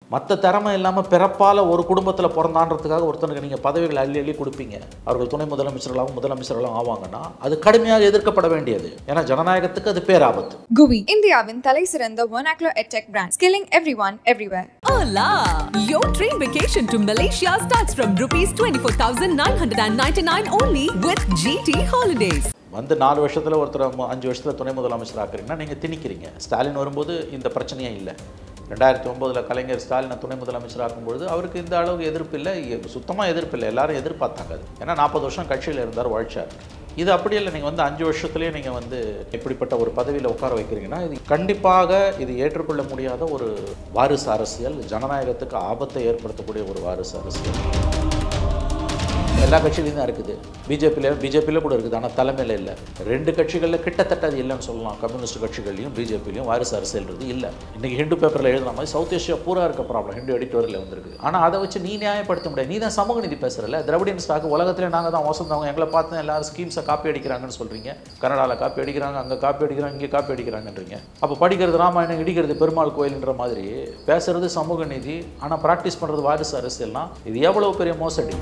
மற்ற திறமை இல்லாமல் பிறப்பால் ஒரு குடும்பத்தில் பிறந்தான்றதுக்காக ஒருத்தனுக்கு நீங்கள் பதவிகளை அள்ளி அள்ளி கொடுப்பீங்க. அவர்கள் துணை முதலமைச்சர்களாகவும் முதலமைச்சர்களாகவும் ஆவாங்கன்னா அது கடுமையாக எதிர்க்கப்பட வேண்டியது. ஏன்னா ஜனநாயகத்துக்கு அது பேராபத்து. GUI இந்தியாவின் தலை சிறந்த vernacular edtech brand, skilling everyone everywhere. Hola! Your train vacation to Malaysia starts from rupees 24,999 only with GT Holidays. வந்து 4 வருஷத்தில் ஒருத்தர் 5 வருஷத்தில் துணை முதலமைச்சர் ஆக்குறீங்கன்னா நீங்கள் திணிக்கிறீங்க. ஸ்டாலின் வரும்போது இந்த பிரச்சனையே இல்லை. 2009 கலைஞர் ஸ்டாலினை துணை முதலமைச்சர் ஆக்கும்பொழுது அவருக்கு இந்த அளவுக்கு எதிர்ப்பு இல்லை, சுத்தமாக எதிர்ப்பு இல்லை. எல்லாரும் எதிர்பார்த்தாங்க அது. ஏன்னா 40 வருஷம் கட்சியில் இருந்தார், வாழ்ச்சார். இது அப்படி இல்லை. நீங்கள் வந்து 5 வருஷத்துலேயே நீங்கள் வந்து இப்படிப்பட்ட ஒரு பதவியில் உட்கார வைக்கிறீங்கன்னா இது கண்டிப்பாக இது ஏற்றுக்கொள்ள முடியாத ஒரு வாரிசு அரசியல், ஜனநாயகத்துக்கு ஆபத்தை ஏற்படுத்தக்கூடிய ஒரு வாரிசு அரசியல். எல்லா கட்சியிலையும் தான் இருக்குது. பிஜேபியில் கூட இருக்குது, ஆனால் தலைமையில் இல்லை. 2 கட்சிகளில் கிட்டத்தட்ட அது இல்லைன்னு சொல்லலாம். கம்யூனிஸ்ட் கட்சிகள்லையும் பிஜேபிலையும் வாரிசு அரசியல்ன்றது இல்லை. இன்றைக்கி ஹிந்து பேப்பரில் எழுதுன மாதிரி சவுத் ஏஷியா பூரா இருக்க ப்ராப்ளம் ஹிந்து எடிட்டோரியல் வந்திருக்கு. ஆனால் அதை வச்சு நீ நியாயப்படுத்த முடியாது. நீ தான் சமூக நீதி பேசுகிறல. திராவிடியன் ஸ்டாக் உலகத்திலே நாங்கள் தான் வசந்தவங்க, எங்களை பார்த்து எல்லாரும் ஸ்கீம்ஸை காப்பி அடிக்கிறாங்கன்னு சொல்கிறீங்க. கனடாவில் காப்பி அடிக்கிறாங்க, அங்கே காப்பி அடிக்கிறாங்க, இங்கே காப்பி அடிக்கிறாங்கன்றீங்க. அப்போ படிக்கிறது ராமாயணம், இடிக்கிறது பெருமாள் கோயில்ன்ற மாதிரி பேசுறது சமூக நீதி, ஆனால் ப்ராக்டிஸ் பண்ணுறது வாரிசு அரசியல்னா இது எவ்வளோ பெரிய மோசடி.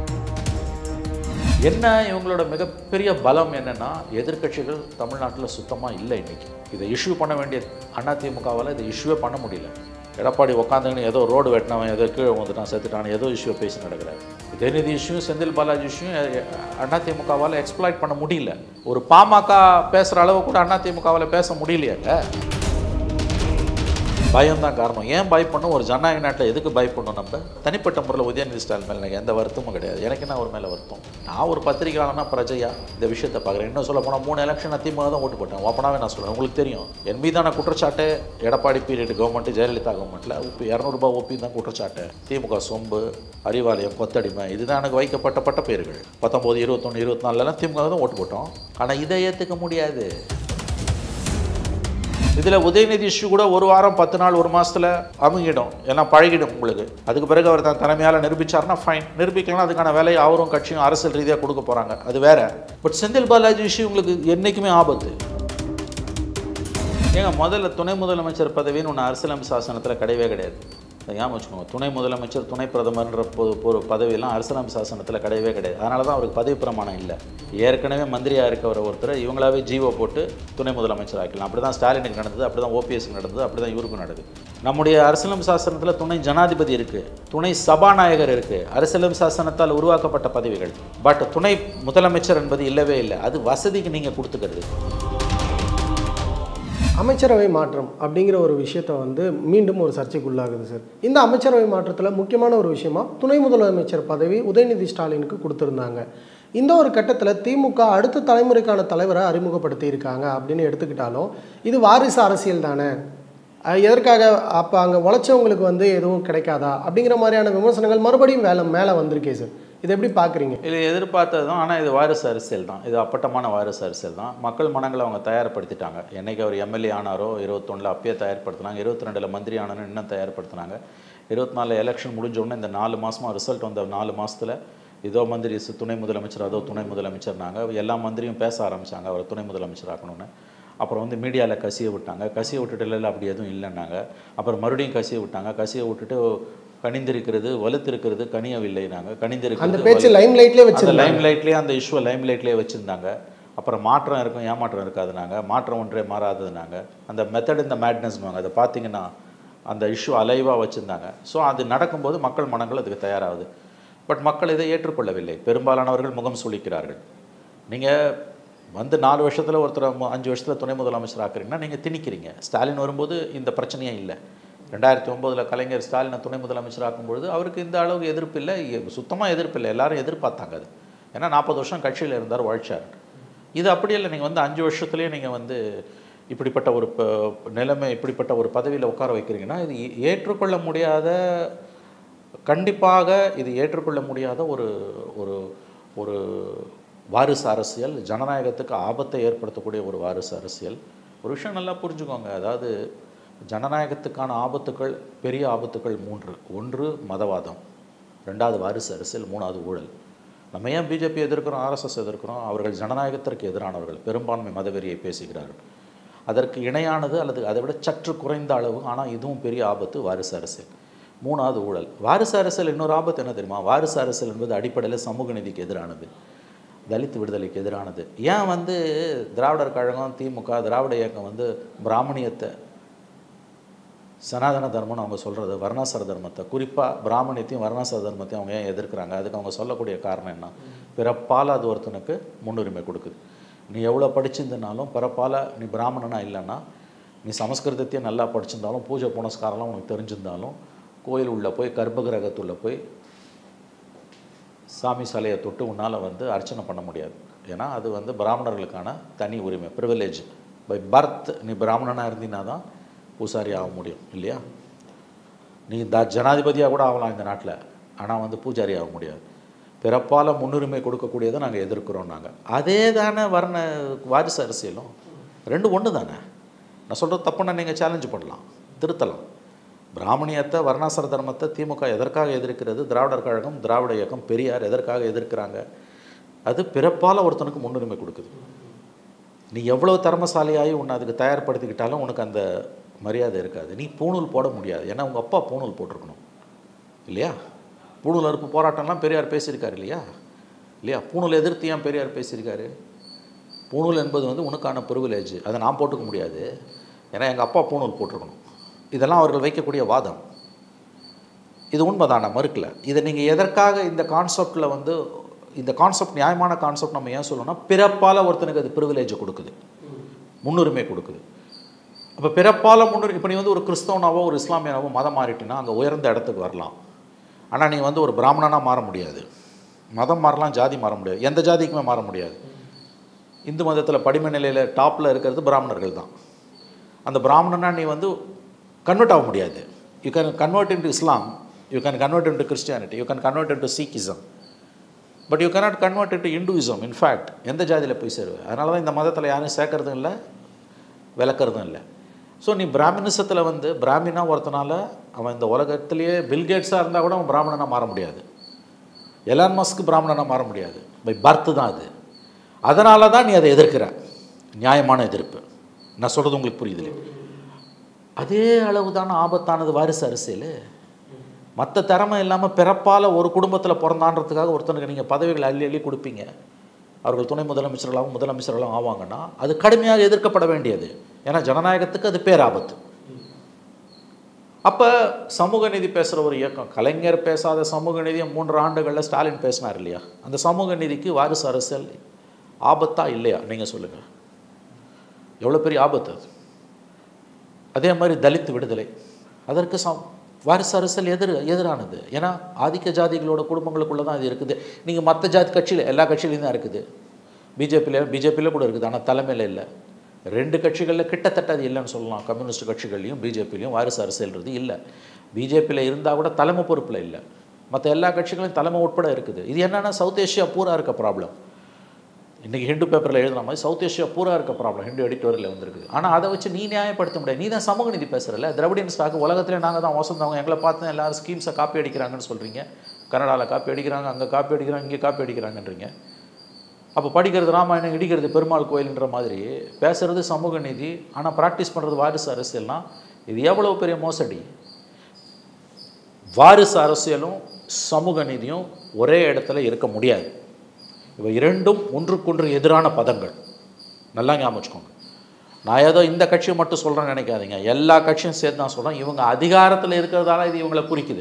என்ன இவங்களோட மிகப்பெரிய பலம் என்னென்னா எதிர்க்கட்சிகள் தமிழ்நாட்டில் சுத்தமாக இல்லை. இன்றைக்கி இதை இஷ்யூ பண்ண வேண்டிய அதிமுகவால் இதை இஷ்யூவே பண்ண முடியல. எடப்பாடி உட்காந்துங்கன்னு ஏதோ ரோடு வெட்டினவன், ஏதோ கீழே வந்துட்டான், செத்துட்டான், ஏதோ இஷ்யூவை பேசி நடக்கிறார். உதயநிதி இஷ்யூ, செந்தில் பாலாஜி இஷ்யூ அதிமுகவால் எக்ஸ்ப்ளாய்ட் பண்ண முடியல. ஒரு பாமக பேசுகிற அளவு கூட அதிமுகவால் பேச முடியலையாங்க. பயம்தான் காரணம். ஏன் பயப்படணும்? ஒரு ஜனநாயக நாட்டில் எதுக்கு பயப்படணும்? நம்ம தனிப்பட்ட முறையில் உதயநிதி ஸ்டாலின் மேலே எனக்கு எந்த வருத்தமும் கிடையாது. எனக்கு என்ன ஒரு மேலே வருத்தம், நான் ஒரு பத்திரிகையாளனா பிரஜையா இந்த விஷயத்தை பார்க்குறேன். இன்னும் சொல்ல போனால் 3 எலெக்ஷன் திமுக தான் ஓட்டு போட்டேன். ஓப்பனாகவே நான் சொல்கிறேன், உங்களுக்கு தெரியும். என் மீதான குற்றச்சாட்டு எடப்பாடி பீரியட் கவர்மெண்ட்டு, ஜெயலலிதா கவர்மெண்ட்டில் 200 ஓப்பி தான் குற்றச்சாட்டு. திமுக சொம்பு, அறிவாலயம், கொத்தடிமை, இதுதான் எனக்கு வைக்கப்பட்ட பேர்கள். 19, 21, 24 திமுக தான் ஓட்டு போட்டோம். ஆனால் இதை ஏற்றுக்க முடியாது. இதில் உதயநிதி இஷ்யூ கூட 1 வாரம் 10 நாள் 1 மாதத்தில் அமுங்கிடும், எல்லாம் பழகிடும் உங்களுக்கு. அதுக்கு பிறகு அவர் தான் தலைமையால் நிரூபித்தார்னா ஃபைன், நிரூபிக்கலாம். அதுக்கான வேலையை அவரும் கட்சியும் அரசியல் ரீதியாக கொடுக்க போகிறாங்க, அது வேற. பட் செந்தில் பாலாஜி இஷ்யூ உங்களுக்கு என்றைக்குமே ஆபத்து. ஏங்க முதல்ல துணை முதலமைச்சர் பதவின்னு ஒன்று அரசியலமைப்பு சாசனத்தில் கிடையவே கிடையாது. ஏன் வச்சுக்கோங்க, துணை முதலமைச்சர், துணை பிரதமர்ன்ற ஒரு பதவியெல்லாம் அரசியலமைப்பு சாசனத்தில் கிடையவே கிடையாது. அதனால தான் அவருக்கு பதவி பிரமாணம் இல்லை. ஏற்கனவே மந்திரியாக இருக்கவர் ஒருத்தர் இவங்களாவே ஜீவோ போட்டு துணை முதலமைச்சர் ஆக்கலாம். அப்படி தான் ஸ்டாலினுக்கு நடந்தது, அப்படி தான் ஓபிஎஸ்க்கு நடந்தது, அப்படி தான் இவருக்கும் நடக்குது. நம்முடைய அரசியலமைப்பு சாசனத்தில் துணை ஜனாதிபதி இருக்குது, துணை சபாநாயகர் இருக்குது, அரசியலமைப்பு சாசனத்தால் உருவாக்கப்பட்ட பதவிகள். பட் துணை முதலமைச்சர் என்பது இல்லவே இல்லை. அது வசதிக்கு நீங்கள் கொடுத்துக்கிறது. அமைச்சரவை மாற்றம் அப்படிங்கிற ஒரு விஷயத்தை வந்து மீண்டும் ஒரு சர்ச்சைக்குள்ளாகுது சார். இந்த அமைச்சரவை மாற்றத்தில் முக்கியமான ஒரு விஷயமா துணை முதலமைச்சர் பதவி உதயநிதி ஸ்டாலினுக்கு கொடுத்துருந்தாங்க. இந்த ஒரு கட்டத்தில் திமுக அடுத்த தலைமுறைக்கான தலைவரை அறிமுகப்படுத்தி இருக்காங்க அப்படின்னு எடுத்துக்கிட்டாலும் இது வாரிசு அரசியல் தானே, எதற்காக அப்போ அங்கே உழைச்சவங்களுக்கு வந்து எதுவும் கிடைக்காதா அப்படிங்கிற மாதிரியான விமர்சனங்கள் மறுபடியும் மேலே வந்திருக்கே சார். இதை எப்படி பார்க்குறீங்க? இது எதிர்பார்த்தது தான், ஆனால் இது வாரிசு அரசியல் தான். இது அப்பட்டமான வாரிசு அரசியல் தான். மக்கள் மனங்களை அவங்க தயார்படுத்திட்டாங்க. என்றைக்கு அவர் எம்எல்ஏ ஆனாரோ 21 அப்பயே தயார்படுத்தினாங்க, 22 மந்திரி ஆனாலும் இன்னும் தயார்படுத்தினாங்க. 24 எலெக்ஷன் முடிஞ்சோடனே இந்த 4 மாதமாக ரிசல்ட் வந்த 4 மாதத்தில் இதோ மந்திரி துணை முதலமைச்சர், அதோ துணை முதலமைச்சர்னாங்க. எல்லா மந்திரியும் பேச ஆரம்பித்தாங்க அவர் துணை முதலமைச்சர் ஆக்கணும்னு. அப்புறம் வந்து மீடியாவில் கசிய விட்டாங்க. கசிய விட்டுட்டு இல்லை அப்படி எதுவும் இல்லைன்னாங்க. அப்புறம் மறுபடியும் கசிய விட்டாங்க. கசிய விட்டுட்டு கனிந்திருக்கிறது வலுத்திருக்கிறது கனியவில்லைனாங்க. கனிந்திருக்கிறது அந்த பேச்சு லைம் லைட்லேயே அந்த இஷ்யூவை லைம் லைட்லேயே வச்சுருந்தாங்க. அப்புறம் மாற்றம் இருக்கும், ஏமாற்றம் இருக்காதுனாங்க. மாற்றம் ஒன்றே மாறாததுனாங்க. அந்த மெத்தட் இந்த மேட்னஸ்னுவாங்க. அதை பார்த்தீங்கன்னா அந்த இஷ்யூ அலைவாக வச்சுருந்தாங்க. ஸோ அது நடக்கும்போது மக்கள் மனங்கள் அதுக்கு தயாராகுது. பட் மக்கள் இதை ஏற்றுக்கொள்ளவில்லை. பெரும்பாலானவர்கள் முகம் சுளிக்கிறார்கள். நீங்கள் வந்து 4 வருஷத்தில் ஒருத்தர் 5 வருஷத்தில் துணை முதலமைச்சர் ஆக்குறீங்கன்னா நீங்கள் திணிக்கிறீங்க. ஸ்டாலின் வரும்போது இந்த பிரச்சனையே இல்லை. 2009 கலைஞர் ஸ்டாலினை துணை முதலமைச்சர் ஆக்கும்பொழுது அவருக்கு இந்த அளவுக்கு எதிர்ப்பு இல்லை, சுத்தமாக எதிர்ப்பு இல்லை. எல்லாரும் எதிர்பார்த்தாங்க அது. ஏன்னா 40 வருஷம் கட்சியில் இருந்தார், வாழ்ச்சார். இது அப்படி இல்லை. நீங்கள் வந்து 5 வருஷத்துலேயே நீங்கள் வந்து இப்படிப்பட்ட ஒரு நிலைமை, இப்படிப்பட்ட ஒரு பதவியில் உட்கார வைக்கிறீங்கன்னா இது ஏற்றுக்கொள்ள முடியாத, கண்டிப்பாக இது ஏற்றுக்கொள்ள முடியாத ஒரு ஒரு ஒரு வாரிசு அரசியல், ஜனநாயகத்துக்கு ஆபத்தை ஏற்படுத்தக்கூடிய ஒரு வாரிசு அரசியல். ஒரு விஷயம் நல்லா புரிஞ்சுக்கோங்க. அதாவது ஜனநாயகத்துக்கான ஆபத்துக்கள், பெரிய ஆபத்துக்கள் 3. 1 மதவாதம், 2வது வாரிசு அரசியல், 3வது ஊழல். நம்ம ஏன் பிஜேபி எதிர்க்கிறோம், ஆர்எஸ்எஸ் எதிர்க்கிறோம்? அவர்கள் ஜனநாயகத்திற்கு எதிரானவர்கள், பெரும்பான்மை மதவெறியை பேசுகிறார்கள். அதற்கு இணையானது அல்லது அதை விட சற்று குறைந்த அளவு, ஆனால் இதுவும் பெரிய ஆபத்து, வாரிசு அரசியல். மூணாவது ஊழல். வாரிசு அரசியல் இன்னொரு ஆபத்து என்ன தெரியுமா? வாரிசு அரசியல் என்பது அடிப்படையில் சமூக நீதிக்கு எதிரானது, தலித் விடுதலைக்கு எதிரானது. ஏன் வந்து திராவிடர் கழகம், திமுக, திராவிட இயக்கம் வந்து பிராமணியத்தை, சனாதன தர்மம்னு அவங்க சொல்கிறது, வர்ணாசிர தர்மத்தை, குறிப்பாக பிராமணியத்தையும் வர்ணாசிர தர்மத்தையும் அவங்க ஏன் எதிர்க்கிறாங்க? அதுக்கு அவங்க சொல்லக்கூடிய காரணம் என்ன? பிறப்பால் அது ஒருத்தனுக்கு முன்னுரிமை கொடுக்குது. நீ எவ்வளோ படிச்சிருந்தனாலும் பிறப்பால் நீ பிராமணனா இல்லைன்னா, நீ சமஸ்கிருதத்தையும் நல்லா படிச்சிருந்தாலும், பூஜை புனஸ்காரம்லாம் உனக்கு தெரிஞ்சிருந்தாலும், கோயில் உள்ளே போய் கர்ப்பகிரகத்துள்ளே போய் சாமி சிலையை தொட்டு உன்னால் வந்து அர்ச்சனை பண்ண முடியாது. ஏன்னா அது வந்து பிராமணர்களுக்கான தனி உரிமை, ப்ரிவிலேஜ். பை பர்த் நீ பிராமணனாக இருந்தீங்கன்னா தான் பூசாரி ஆக முடியும் இல்லையா? நீ ஜனாதிபதியாக கூட ஆகலாம் இந்த நாட்டில், ஆனால் வந்து பூஜாரி ஆக முடியாது. பிறப்பால் முன்னுரிமை கொடுக்கக்கூடியதை நாங்கள் எதிர்க்கிறோம். நாங்கள் அதே தானே வாரிசு அரசியலும் ரெண்டு ஒன்று தானே. நான் சொல்கிறது தப்புன்னா நீங்கள் சேலஞ்சு பண்ணலாம், திருத்தலாம். பிராமணியத்தை, வர்ணாசிர தர்மத்தை திமுக எதற்காக எதிர்க்கிறது? திராவிடர் கழகம், திராவிட இயக்கம், பெரியார் எதற்காக எதிர்க்கிறாங்க? அது பிறப்பால் ஒருத்தனுக்கு முன்னுரிமை கொடுக்குது. நீ எவ்வளோ திறமசாலியாகி உன்னை அதுக்கு தயார்படுத்திக்கிட்டாலும் உனக்கு அந்த மரியாதை இருக்காது. நீ பூணூல் போட முடியாது, ஏன்னா உங்கள் அப்பா பூணூல் போட்டிருக்கணும் இல்லையா? பூணூல் அறுப்பு போராட்டம்லாம் பெரியார் பேசியிருக்காரு இல்லையா? இல்லையா? பூணூல் எதிர்த்து ஏன் பெரியார் பேசியிருக்காரு? பூணூல் என்பது வந்து உனக்கான ப்ரிவிலேஜ், அதை நான் போட்டுக்க முடியாது, ஏன்னா எங்கள் அப்பா பூணூல் போட்டிருக்கணும். இதெல்லாம் அவர்கள் வைக்கக்கூடிய வாதம். இது உண்மைதான, மறுக்கல. இதை நீங்கள் எதற்காக இந்த கான்செப்டில் வந்து, இந்த கான்செப்ட் நியாயமான கான்செப்ட் நம்ம ஏன் சொல்லணும்னா, பிறப்பால் ஒருத்தனுக்கு அது ப்ரிவிலேஜை கொடுக்குது, முன்னுரிமை கொடுக்குது. அப்போ பிறப்பால் முன்னுரிமை. இப்போ நீ வந்து ஒரு கிறிஸ்தவனாவோ ஒரு இஸ்லாமியனாவோ மதம் மாறிட்டினா அங்கே உயர்ந்த இடத்துக்கு வரலாம். ஆனால் நீ வந்து ஒரு பிராமணனாக மாற முடியாது. மதம் மாறலாம், ஜாதி மாற முடியாது, எந்த ஜாதிக்குமே மாற முடியாது. இந்து மதத்தில் படிமை நிலையில் டாப்பில் இருக்கிறது பிராமணர்கள் தான். அந்த பிராமணனா நீ வந்து கன்வெர்ட் ஆக முடியாது. You can convert into Islam, you can convert into Christianity, you can convert into Sikhism, but you cannot convert into Hinduism. In fact எந்த ஜாதியில் போய் சேருவேன். அதனால தான் இந்த மதத்தில் யாரும் சேர்க்கறதும் இல்லை, விளக்கிறதும் இல்லை. ஸோ நீ பிராமினிசத்தில் வந்து பிராமினா ஒருத்தனால அவன் இந்த உலகத்திலேயே பில்கேட்ஸாக இருந்தால் கூட அவன் பிராமணனாக மாற முடியாது. எலான் மஸ்க் பிராமணனாக மாற முடியாது. பை பர்த்து தான் அது. அதனால தான் நீ அதை எதிர்க்கிற. நியாயமான எதிர்ப்பு. நான் சொல்கிறது உங்களுக்கு புரியுது? அதே அளவு தானே ஆபத்தானது வாரிசு அரசியல். மற்ற திறமை இல்லாமல் பிறப்பால் ஒரு குடும்பத்தில் பிறந்தான்றதுக்காக ஒருத்தனுக்கு நீங்கள் பதவிகளை அள்ளி அள்ளி கொடுப்பீங்க, அவர்கள் துணை முதலமைச்சர்களாகவும் முதலமைச்சர்களாகவும் ஆவாங்கன்னா அது கடுமையாக எதிர்க்கப்பட வேண்டியது. ஏன்னா ஜனநாயகத்துக்கு அது பேராபத்து. அப்போ சமூக நீதி பேசுகிற ஒரு இயக்கம், கலைஞர் பேசாத சமூக நீதியை 3 ஆண்டுகளில் ஸ்டாலின் பேசினார் இல்லையா? அந்த சமூக நீதிக்கு வாரிசு அரசியல் ஆபத்தா இல்லையா? நீங்கள் சொல்லுங்கள், எவ்வளோ பெரிய ஆபத்து அது. அதே மாதிரி தலித் விடுதலை, அதற்கு வாரிசு அரசியல் எதிரானது. ஏன்னா ஆதிக்க ஜாதிகளோட குடும்பங்களுக்குள்ளே தான் இது இருக்குது. நீங்கள் மற்ற ஜாதி கட்சியில், எல்லா கட்சியிலையும் தான் இருக்குது. பிஜேபியில் கூட இருக்குது, ஆனால் தலைமையில் இல்லை. 2 கட்சிகளில் கிட்டத்தட்ட அது இல்லைன்னு சொல்லலாம். கம்யூனிஸ்ட் கட்சிகள்லையும் பிஜேபிலையும் வாரிசு அரசியல்ன்றது இல்லை. பிஜேபியில் இருந்தால் கூட தலைமை பொறுப்பில் இல்லை. மற்ற எல்லா கட்சிகளையும் தலைமை உட்பட இருக்குது. இது என்னென்னா சவுத் ஏஷியா பூரா இருக்க ப்ராப்ளம். இன்றைக்கி ஹிந்து பேப்பரில் எழுதுன மாதிரி சவுத் ஏஷியா பூரா இருக்க ப்ராப்ளம் ஹிந்து எடிட்டோரியலில் வந்துருக்குது. ஆனால் அதை வச்சு நீ நியாயப்படுத்த முடியாது. நீ தான் சமூக நீதி பேசுகிறல்ல. திராவிடியன் ஸ்டாக்கு உலகத்திலே நாங்கள் தான் வசந்தவங்க, எங்களை பார்த்து எல்லோரும் ஸ்கீம்ஸை காப்பி அடிக்கிறாங்கன்னு சொல்கிறீங்க. கனடாவில் காப்பி அடிக்கிறாங்க, அங்கே காப்பி அடிக்கிறாங்க, இங்கே காப்பி அடிக்கிறாங்கன்றீங்க. அப்போ படிக்கிறது ராமாயணம், இடிக்கிறது பெருமாள் கோயில்ன்ற மாதிரி பேசுகிறது சமூக நீதி, ஆனால் ப்ராக்டிஸ் பண்ணுறது வாரிசு அரசியல்னா இது எவ்வளோ பெரிய மோசடி. வாரிசு அரசியலும் சமூக நீதியும் ஒரே இடத்துல இருக்க முடியாது. இவை இரண்டும் ஒன்றுக்கொன்று எதிரான பதங்கள். நல்லா ஞாபகம் வச்சுக்கோங்க. நான் ஏதோ இந்த கட்சியை மட்டும் சொல்கிறேன்னு நினைக்காதீங்க, எல்லா கட்சியும் சேர்த்து தான் சொல்கிறேன். இவங்க அதிகாரத்தில் இருக்கிறதால இது இவங்களை குறிக்குது.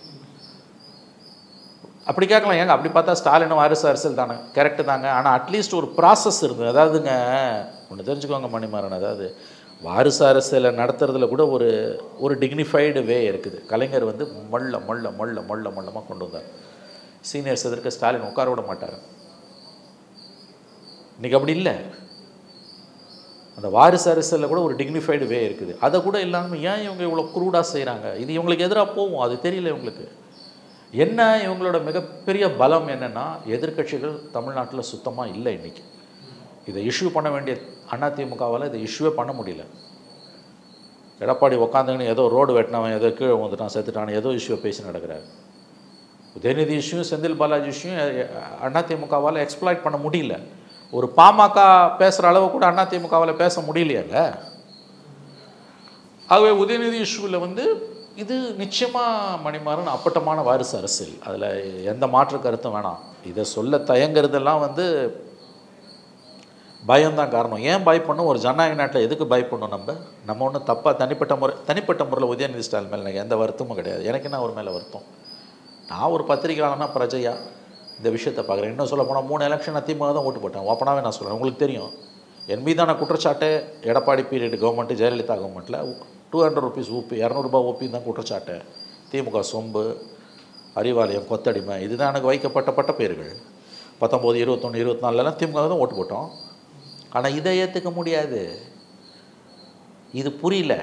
அப்படி கேட்கலாம், ஏங்க அப்படி பார்த்தா ஸ்டாலின் வாரிசு அரசியல் தானே, கரெக்டு தாங்க. ஆனால் அட்லீஸ்ட் ஒரு ப்ராசஸ் இருந்தது. அதாவதுங்க ஒன்று தெரிஞ்சுக்கோங்க மணிமாறன், அதாவது வாரிசு அரசியலை நடத்துறதுல கூட ஒரு டிக்னிஃபைடு வே இருக்குது. கலைஞர் வந்து மொள்ளமாக கொண்டு வந்தார். சீனியர்ஸ் எதிர்க்க ஸ்டாலின் உட்கார விட மாட்டார். இன்றைக்கி அப்படி இல்லை. அந்த வாரிசு அரசியலில் கூட ஒரு டிக்னிஃபைடு வே இருக்குது. அதை கூட இல்லாமல் ஏன் இவங்க இவ்வளோ குரூடாக செய்கிறாங்க? இது இவங்களுக்கு எதிராக போகும், அது தெரியல இவங்களுக்கு. என்ன இவங்களோட மிகப்பெரிய பலம் என்னென்னா, எதிர்க்கட்சிகள் தமிழ்நாட்டில் சுத்தமாக இல்லை. இன்றைக்கி இதை இஷ்யூ பண்ண வேண்டிய அதிமுகவால் இதை இஷ்யூவே பண்ண முடியல. எடப்பாடி உட்காந்துங்கன்னு ஏதோ ரோடு வெட்டினவன், ஏதோ கீழே வந்துட்டான், செத்துட்டான், ஏதோ இஷ்யூவை பேசி நடக்கிறார். உதயநிதி இஷ்யூ, செந்தில் பாலாஜி இஷ்யூ அதிமுகவால் எக்ஸ்ப்ளாய்ட் பண்ண முடியல. ஒரு பாமக பேசுகிற அளவு கூட அதிமுகவால் பேச முடியலையாங்க. ஆகவே உதயநிதி இஷ்யூவில் வந்து இது நிச்சயமாக மணிமாறன் அப்பட்டமான வாரிசு அரசியல், அதில் எந்த மாற்று கருத்தும் வேணாம். இதை சொல்ல தயங்குறதெல்லாம் வந்து பயம்தான் காரணம். ஏன் பயப்படணும்? ஒரு ஜனநாயக நாட்டில் எதுக்கு பயப்படணும்? நம்ம ஒன்றும் தப்பாக தனிப்பட்ட முறையில் உதயநிதி ஸ்டாலின் மேலே எனக்கு எந்த வருத்தமும் கிடையாது. எனக்கு என்ன ஒரு மேலே வருத்தம்? நான் ஒரு பத்திரிகையாளனா பிரஜையா இந்த விஷயத்தை பார்க்குறேன். இன்னும் சொல்ல போனால் 3 எலெக்ஷன் திமுக தான் ஓட்டு போட்டேன். ஓப்பனாகவே நான் சொல்கிறேன். உங்களுக்கு தெரியும் என் மீதான குற்றச்சாட்டு எடப்பாடி பீரியட் கவர்மெண்ட்டு, ஜெயலலிதா கவர்மெண்ட்டில் 200 ரூபீஸ் ஊப்பி, 200 ரூபாய் ஊப்பி தான் குற்றச்சாட்டு. திமுக சொம்பு, அறிவாலயம், கொத்தடிமை, இதுதான் எனக்கு வைக்கப்பட்ட பட்டப்பேர்கள். 19, 21, 24 திமுக தான் ஓட்டு போட்டோம். ஆனால் இதை ஏற்றுக்க முடியாது. இது புரியல.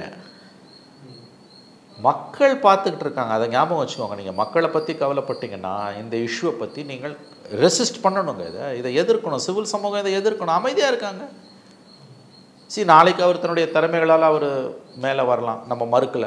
மக்கள் பார்த்துக்கிட்டு இருக்காங்க. அதை ஞாபகம் வச்சுக்கோங்க. நீங்கள் மக்களை பற்றி கவலைப்பட்டீங்கன்னா இந்த இஷ்யூவை பற்றி நீங்கள் ரெசிஸ்ட் பண்ணணுங்க. இதை எதிர்க்கணும். சிவில் சமூகம் இதை எதிர்க்கணும். அமைதியாக இருக்காங்க. நாளைக்கு அவர் தன்னுடைய திறமைகளால் அவர் மேலே வரலாம், நம்ம மறுக்கலை.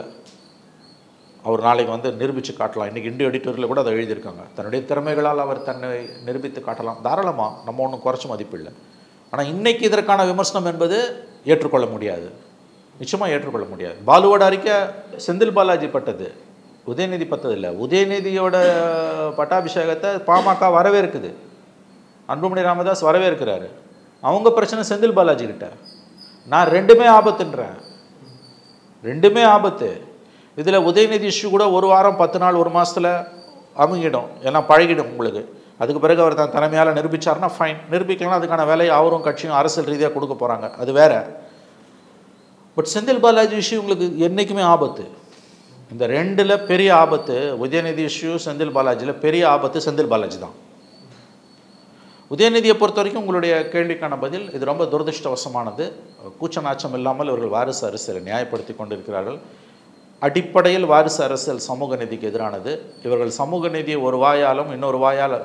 அவர் நாளைக்கு வந்து நிரூபித்து காட்டலாம். இன்றைக்கி இந்திய எடிட்டோரியில் கூட அதை எழுதியிருக்காங்க. தன்னுடைய திறமைகளால் அவர் தன்னை நிரூபித்து காட்டலாம். தாராளமாக, நம்ம ஒன்றும் குறைச்சி மதிப்பில்லை. ஆனால் இன்றைக்கி இதற்கான விமர்சனம் என்பது ஏற்றுக்கொள்ள முடியாது. நிச்சயமாக ஏற்றுக்கொள்ள முடியாது. பாலுவோட அறிக்கை செந்தில் பாலாஜி பட்டது, உதயநிதி பட்டது இல்லை. உதயநிதியோட பட்டாபிஷேகத்தை பாமக வரவேற்குது, அன்புமணி ராமதாஸ் வரவேற்கிறாரு. அவங்க பிரச்சனை செந்தில் பாலாஜி கிட்ட. நான் ரெண்டுமே ஆபத்துன்றேன், ரெண்டுமே ஆபத்து. இதில் உதயநிதி இஷ்யூ கூட 1 வாரம் 10 நாள் 1 மாதத்தில் அமுங்கிடும், எல்லாம் பழகிடும் உங்களுக்கு. அதுக்கு பிறகு அவர் தான் தலைமையால் நிரூபித்தார்னா ஃபைன். நிரூபிக்கலாம், அதுக்கான வேலையை அவரும் கட்சியும் அரசியல் ரீதியாக கொடுக்க போகிறாங்க, அது வேறு. பட் செந்தில் பாலாஜி இஷ்யூ உங்களுக்கு என்றைக்குமே ஆபத்து. இந்த 2ல் பெரிய ஆபத்து உதயநிதி இஷ்யூ, செந்தில் பாலாஜியில் பெரிய ஆபத்து செந்தில் பாலாஜி தான். உதயநிதியை பொறுத்த வரைக்கும் உங்களுடைய கேள்விக்கான பதில், இது ரொம்ப துரதிருஷ்டவசமானது. கூச்ச நாச்சம் இல்லாமல் இவர்கள் வாரிசு அரசியலை நியாயப்படுத்தி கொண்டிருக்கிறார்கள். அடிப்படையில் வாரிசு அரசியல் சமூக நீதிக்கு எதிரானது. இவர்கள் சமூக நீதியை ஒரு வாயாலும் இன்னொரு வாயால்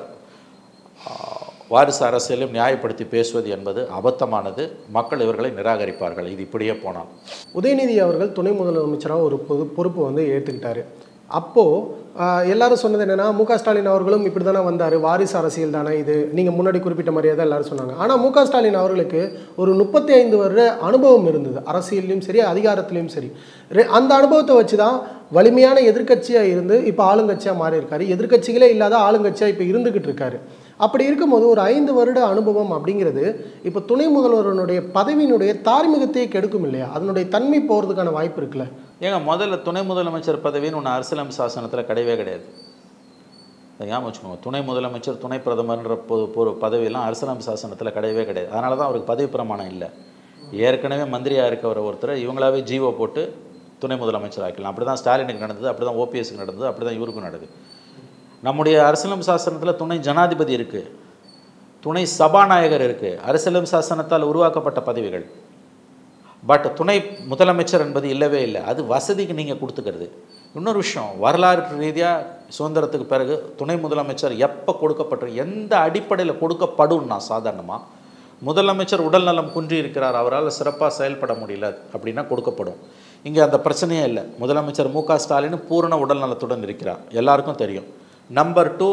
வாரிசு அரசியலையும் நியாயப்படுத்தி பேசுவது என்பது அபத்தமானது. மக்கள் இவர்களை நிராகரிப்பார்கள் இது இப்படியே போனால். உதயநிதி அவர்கள் துணை முதலமைச்சராக ஒரு பொறுப்பு வந்து ஏற்றுக்கிட்டாரு. அப்போது எல்லாரும் சொன்னது என்னென்னா, முக ஸ்டாலின் அவர்களும் இப்படி தானே வந்தார், வாரிசு அரசியல் தானே இது, நீங்கள் முன்னாடி குறிப்பிட்ட மாதிரியே தான் எல்லாரும் சொன்னாங்க. ஆனால் முக ஸ்டாலின் அவர்களுக்கு ஒரு 35 வருட அனுபவம் இருந்தது, அரசியல்லையும் சரி அதிகாரத்துலேயும் சரி. அந்த அனுபவத்தை வச்சு தான் வலிமையான எதிர்க்கட்சியாக இருந்து இப்போ ஆளுங்கட்சியாக மாறி இருக்காரு. எதிர்க்கட்சிகளே இல்லாத ஆளுங்கட்சியாக இப்போ இருந்துக்கிட்டு இருக்காரு. அப்படி இருக்கும்போது ஒரு 5 வருட அனுபவம் அப்படிங்கிறது இப்போ துணை முதல்வருடைய பதவியினுடைய தார்மீகத்தையே கெடுக்கும் இல்லையா? அதனுடைய தன்மை போகிறதுக்கான வாய்ப்பு இருக்குல்ல? ஏங்க, முதல்ல துணை முதலமைச்சர் பதவின்னு ஒன்று அரசியலமைப்பு சாசனத்தில் கிடையவே கிடையாது. ஞாபகம் வச்சுக்கோங்க. துணை முதலமைச்சர், துணை பிரதமர்ன்ற பதவியெல்லாம் அரசியலமைப்பு சாசனத்தில் கிடையவே கிடையாது. அதனால தான் அவருக்கு பதவி பிரமாணம் இல்லை. ஏற்கனவே மந்திரியாக இருக்கவர் ஒருத்தர் இவங்களாவே ஜீவோ போட்டு துணை முதலமைச்சர் ஆக்கலாம். அப்படி தான் ஸ்டாலினுக்கு நடந்தது, அப்படி தான் ஓபிஎஸ்க்கு நடந்தது, அப்படி தான் இவருக்கும் நடக்குது. நம்முடைய அரசியலமைப்பு சாசனத்தில் துணை ஜனாதிபதி இருக்குது, துணை சபாநாயகர் இருக்குது, அரசியலமைப்பு சாசனத்தால் உருவாக்கப்பட்ட பதவிகள். பட் துணை முதலமைச்சர் என்பது இல்லவே இல்லை. அது வசதிக்கு நீங்கள் கொடுத்துக்கிறது. இன்னொரு விஷயம், வரலாறு ரீதியாக சுதந்திரத்துக்கு பிறகு துணை முதலமைச்சர் எப்போ கொடுக்கப்பட்ட, எந்த அடிப்படையில் கொடுக்கப்படும்னா, சாதாரணமாக முதலமைச்சர் உடல்நலம் குன்றி இருக்கிறார், அவரால் சிறப்பாக செயல்பட முடியல அப்படின்னா கொடுக்கப்படும். இங்கே அந்த பிரச்சனையே இல்லை. முதலமைச்சர் மு க ஸ்டாலின் பூரண உடல்நலத்துடன் இருக்கிறார், எல்லாருக்கும் தெரியும். நம்பர் 2,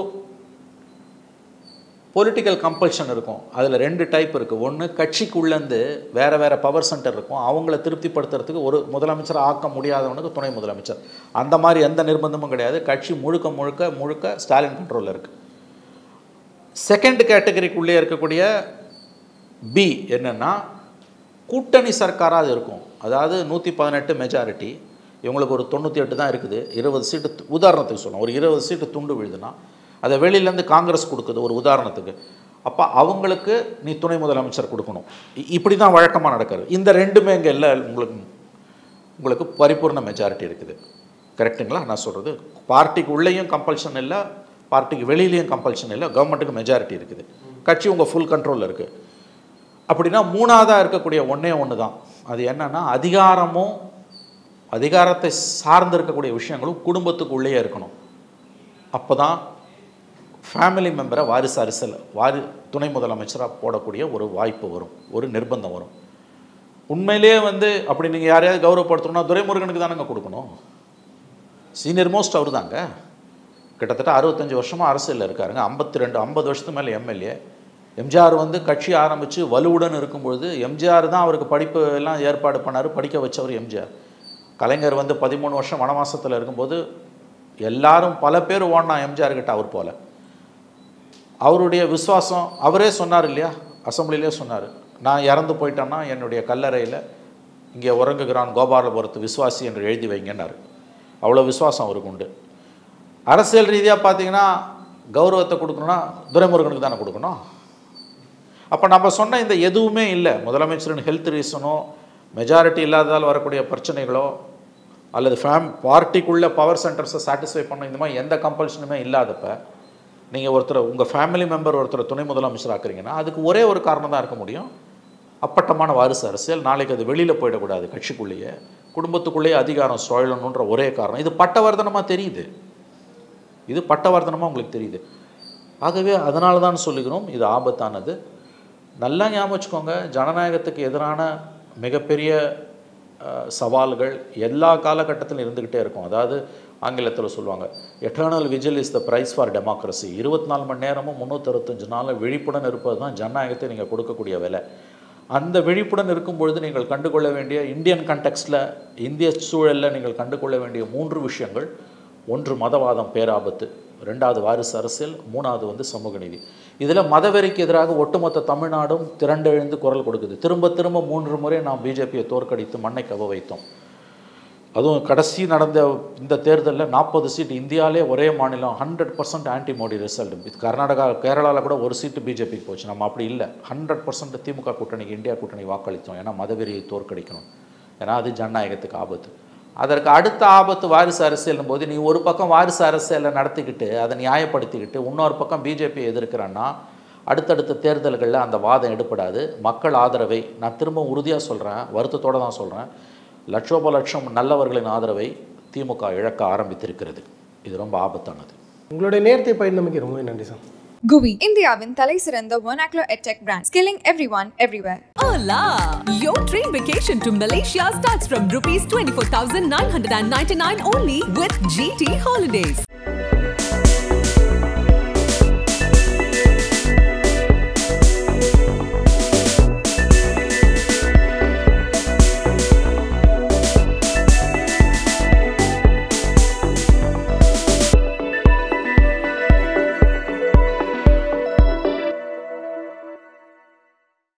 பொலிட்டிக்கல் கம்பல்ஷன் இருக்கும். அதில் 2 டைப் இருக்குது. ஒன்று, கட்சிக்குள்ளேருந்து வேறு வேறு பவர் சென்டர் இருக்கும், அவங்கள திருப்திப்படுத்துறதுக்கு ஒரு முதலமைச்சர் ஆக்க முடியாதவனுக்கு துணை முதலமைச்சர். அந்த மாதிரி எந்த நிர்பந்தமும் கிடையாது. கட்சி முழுக்க முழுக்க முழுக்க ஸ்டாலின் கண்ட்ரோலில் இருக்குது. செகண்ட் கேட்டகரிக்குள்ளே இருக்கக்கூடிய பி என்னென்னா, கூட்டணி சர்க்காராக இருக்கும். அதாவது 118 மெஜாரிட்டி, இவங்களுக்கு ஒரு 98 தான் இருக்குது. 20 சீட்டு, உதாரணத்துக்கு சொல்லணும், ஒரு 20 சீட்டு துண்டு விழுதுன்னா அதை வெளியிலேருந்து காங்கிரஸ் கொடுக்குது ஒரு உதாரணத்துக்கு. அப்போ அவங்களுக்கு நீ துணை முதலமைச்சர் கொடுக்கணும். இப்படி தான் வழக்கமாக நடக்கிறது. இந்த 2மே இங்கே இல்லை. உங்களுக்கு பரிபூர்ண மெஜாரிட்டி இருக்குது. கரெக்டுங்களா நான் சொல்கிறது? பார்ட்டிக்கு உள்ளேயும் கம்பல்ஷன் இல்லை, பார்ட்டிக்கு வெளியிலையும் கம்பல்ஷன் இல்லை, கவர்மெண்ட்டுக்கு மெஜாரிட்டி இருக்குது, கட்சி உங்கள் ஃபுல் கண்ட்ரோலில் இருக்குது. அப்படின்னா மூணாவதாக இருக்கக்கூடிய ஒன்று தான். அது என்னென்னா, அதிகாரத்தை சார்ந்து இருக்கக்கூடிய விஷயங்களும் குடும்பத்துக்கு உள்ளே இருக்கணும். அப்போ தான் ஃபேமிலி மெம்பரை வாரிசு அரசியல் துணை முதலமைச்சராக போடக்கூடிய ஒரு வாய்ப்பு வரும், ஒரு நிர்பந்தம் வரும். உண்மையிலேயே அப்படி நீங்கள் யாரையாவது கௌரவப்படுத்தணும்னா துரைமுருகனுக்கு தானங்க கொடுக்கணும். சீனியர் மோஸ்ட் அவர் தாங்க. கிட்டத்தட்ட 65 வருஷமாக அரசியலில் இருக்காருங்க. 50 வருஷத்துக்கு மேலே எம்எல்ஏ. எம்ஜிஆர் கட்சி ஆரம்பித்து வலுவுடன் இருக்கும்பொழுது எம்ஜிஆர் தான் அவருக்கு படிப்பு எல்லாம் ஏற்பாடு பண்ணார், படிக்க வச்சவர் எம்ஜிஆர். கலைஞர் வந்து 13 வருஷம் வனவாசத்தில் இருக்கும்போது எல்லாரும் பல பேர் ஓடினா எம்ஜிஆர் கிட்ட அவர் போல. அவருடைய விசுவாசம் அவரே சொன்னார் இல்லையா, அசம்பிளிலே சொன்னார், நான் இறந்து போயிட்டேன்னா என்னுடைய கல்லறையில் இங்கே உறங்குகிறான் கோபாலபுரத்து விசுவாசி என்று எழுதி வைங்கன்னார். அவ்வளோ விசுவாசம் அவருக்கு உண்டு. அரசியல் ரீதியாக பார்த்தீங்கன்னா கௌரவத்தை கொடுக்கணும்னா துரைமுருகனுக்கு தானே கொடுக்கணும். அப்போ நம்ம சொன்ன இந்த எதுவுமே இல்லை, முதலமைச்சரின் ஹெல்த் ரீசனோ மெஜாரிட்டி இல்லாததால் வரக்கூடிய பிரச்சனைகளோ அல்லது பார்ட்டிக்குள்ளே பவர் சென்டர்ஸை சாட்டிஸ்ஃபை பண்ண இந்த மாதிரி எந்த கம்பல்ஷனுமே இல்லாதப்ப நீங்கள் ஒருத்தர் உங்கள் ஃபேமிலி மெம்பர் ஒருத்தர் துணை முதலமைச்சர் ஆக்குறீங்கன்னா அதுக்கு ஒரே ஒரு காரணம் தான் இருக்க முடியும், அப்பட்டமான வாரிசு அரசியல். நாளைக்கு அது வெளியில் போயிடக்கூடாது, கட்சிக்குள்ளேயே குடும்பத்துக்குள்ளேயே அதிகாரம் சுழலணுன்ற ஒரே காரணம். இது பட்டவர்த்தனமாக தெரியுது, இது பட்டவர்த்தனமாக உங்களுக்கு தெரியுது. ஆகவே அதனால தான் சொல்லுகிறோம் இது ஆபத்தானது. நல்லா ஞாபகம் வச்சுக்கோங்க, ஜனநாயகத்துக்கு எதிரான மிகப்பெரிய சவால்கள் எல்லா காலகட்டத்திலும் இருந்துக்கிட்டே இருக்கும். அதாவது ஆங்கிலத்தில் சொல்லுவாங்க eternal vigil is the price for democracy. 24 மணி நேரமும் 365 நாளும் விழிப்புடன் இருப்பது தான் ஜனநாயகத்தை நீங்கள் கொடுக்கக்கூடிய விலை. அந்த விழிப்புடன் இருக்கும் பொழுது நீங்கள் கண்டுகொள்ள வேண்டிய இந்தியன் கண்டெக்ஸ்டில் இந்திய சூழலில் நீங்கள் கண்டுகொள்ள வேண்டிய 3 விஷயங்கள். 1 மதவாதம் பேராபத்து, 2வது வாரிசு அரசியல், 3வது வந்து சமூக நீதி. இதில் மதவெறிக்கு எதிராக ஒட்டுமொத்த தமிழ்நாடும் திரண்டெழுந்து குரல் கொடுக்குது. திரும்ப திரும்ப 3 முறை நாம் பிஜேபியை தோற்கடித்து மண்ணை கவ வைத்தோம். அதுவும் கடைசி நடந்த இந்த தேர்தலில் 40 சீட் இந்தியாவிலே ஒரே மாநிலம் 100% ஆன்டி மோடி ரிசல்ட். கர்நாடகா கேரளாவில் கூட 1 சீட்டு பிஜேபிக்கு போச்சு. நம்ம அப்படி இல்லை, 100% திமுக கூட்டணிக்கு இந்தியா கூட்டணி வாக்களித்தோம். ஏன்னா மதவெறியை தோற்கடிக்கணும், ஏன்னா அது ஜனநாயகத்துக்கு ஆபத்து. அதற்கு அடுத்த ஆபத்து வாரிசு அரசியலும் போது நீ ஒரு பக்கம் வாரிசு அரசியலை நடத்திக்கிட்டு அதை நியாயப்படுத்திக்கிட்டு இன்னொரு பக்கம் பிஜேபியை எதிர்க்கிறான்னா அடுத்தடுத்த தேர்தல்களில் அந்த வாதம் எடுப்படாது. மக்கள் ஆதரவை நான் திரும்ப உறுதியாக சொல்கிறேன், வருத்தத்தோடு தான் சொல்கிறேன், லட்சோப லட்சம் நல்லவர்களின் ஆதரவை திமுக இழக்க ஆரம்பித்திருக்கிறது. இது ரொம்ப ஆபத்தானது. உங்களுடைய நேரத்தை பயந்தமைக்கு ரொம்ப நன்றி சார். GUI, இந்தியாவின் தலைசிறந்த vernacular edtech brand, skilling everyone, everywhere. Hola! Your train vacation to Malaysia starts from rupees 24,999 only with GT Holidays.